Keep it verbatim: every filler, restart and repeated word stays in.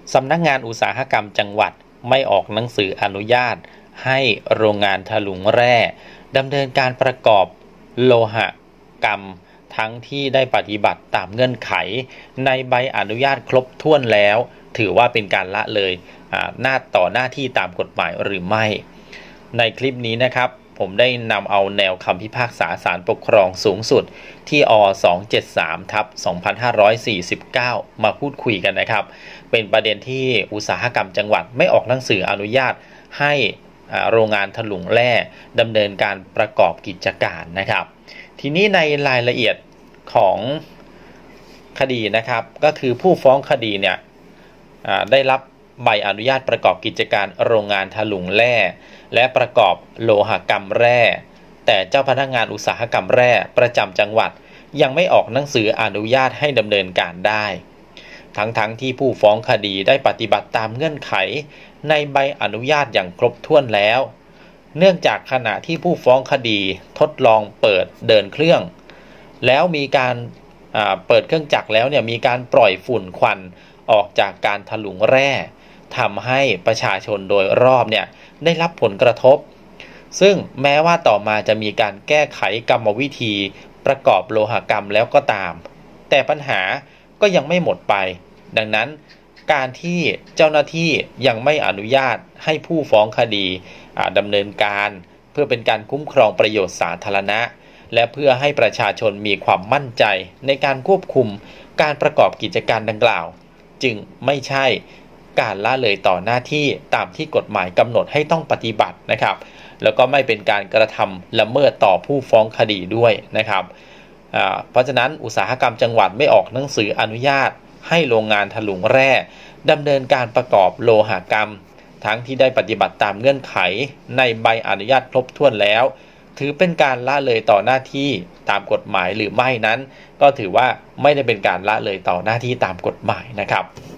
สำนักงานอุตสาหกรรมจังหวัดไม่ออกหนังสืออนุญาตให้โรงงานถลุงแร่ดำเนินการประกอบโลหกรรมทั้งที่ได้ปฏิบัติตามเงื่อนไขในใบอนุญาตครบถ้วนแล้วถือว่าเป็นการละเลยหน้าต่อหน้าที่ตามกฎหมายหรือไม่ในคลิปนี้นะครับผมได้นำเอาแนวคำพิพากษาศาลปกครองสูงสุดที่อ สองเจ็ดสาม ทับ สองพันห้าร้อยสี่สิบเก้า มาพูดคุยกันนะครับเป็นประเด็นที่อุตสาหกรรมจังหวัดไม่ออกหนังสืออนุญาตให้โรงงานถลุงแร่ดำเนินการประกอบกิจการนะครับทีนี้ในรายละเอียดของคดีนะครับก็คือผู้ฟ้องคดีเนี่ยได้รับใบอนุญาตประกอบกิจการโรงงานถลุงแร่และประกอบโลหกรรมแร่แต่เจ้าพนักงานอุตสาหกรรมแร่ประจำจังหวัดยังไม่ออกหนังสืออนุญาตให้ดำเนินการได้ทั้งๆ ท, ที่ผู้ฟ้องคดีได้ปฏิบัติตามเงื่อนไขในใบอนุญาตอย่างครบถ้วนแล้วเนื่องจากขณะที่ผู้ฟ้องคดีทดลองเปิดเดินเครื่องแล้วมีการเปิดเครื่องจักรแล้วเนี่ยมีการปล่อยฝุ่นควันออกจากการถลุงแร่ทำให้ประชาชนโดยรอบเนี่ยได้รับผลกระทบซึ่งแม้ว่าต่อมาจะมีการแก้ไขกรรมวิธีประกอบโลหกรรมแล้วก็ตามแต่ปัญหาก็ยังไม่หมดไปดังนั้นการที่เจ้าหน้าที่ยังไม่อนุญาตให้ผู้ฟ้องคดีดำเนินการเพื่อเป็นการคุ้มครองประโยชน์สาธารณะและเพื่อให้ประชาชนมีความมั่นใจในการควบคุมการประกอบกิจการดังกล่าวจึงไม่ใช่การละเลยต่อหน้าที่ตามที่กฎหมายกำหนดให้ต้องปฏิบัตินะครับแล้วก็ไม่เป็นการกระทำละเมิดต่อผู้ฟ้องคดีด้วยนะครับเพราะฉะนั้นอุตสาหกรรมจังหวัดไม่ออกหนังสืออนุญาตให้โรงงานถลุงแร่ดำเนินการประกอบโลหกรรมทั้งที่ได้ปฏิบัติตามเงื่อนไขในใบอนุญาตครบถ้วนแล้วถือเป็นการละเลยต่อหน้าที่ตามกฎหมายหรือไม่นั้นก็ถือว่าไม่ได้เป็นการละเลยต่อหน้าที่ตามกฎหมายนะครับ